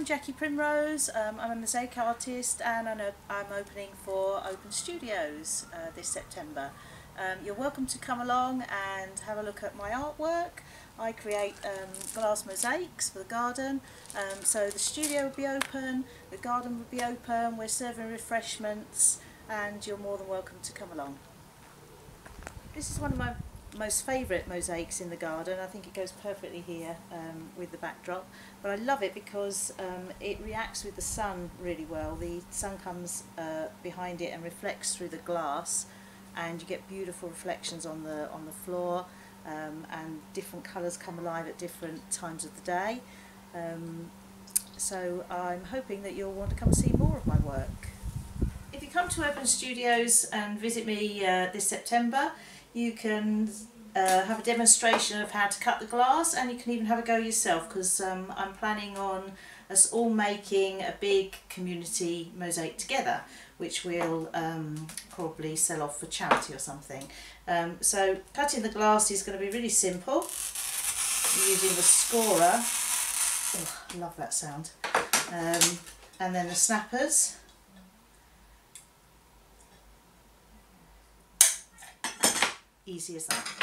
I'm Jackie Primrose. I'm a mosaic artist and I'm opening for Open Studios this September. You're welcome to come along and have a look at my artwork. I create glass mosaics for the garden, so the studio will be open, the garden will be open, we're serving refreshments and you're more than welcome to come along. This is one of my most favourite mosaics in the garden. I think it goes perfectly here with the backdrop, but I love it because it reacts with the sun really well. The sun comes behind it and reflects through the glass, and you get beautiful reflections on the floor, and different colours come alive at different times of the day. So I'm hoping that you'll want to come and see more of my work. If you come to Open Studios and visit me this September, you can have a demonstration of how to cut the glass, and you can even have a go yourself, because I'm planning on us all making a big community mosaic together, which we'll probably sell off for charity or something. So cutting the glass is going to be really simple, using the scorer. Oh, I love that sound. And then the snappers. Easy as that.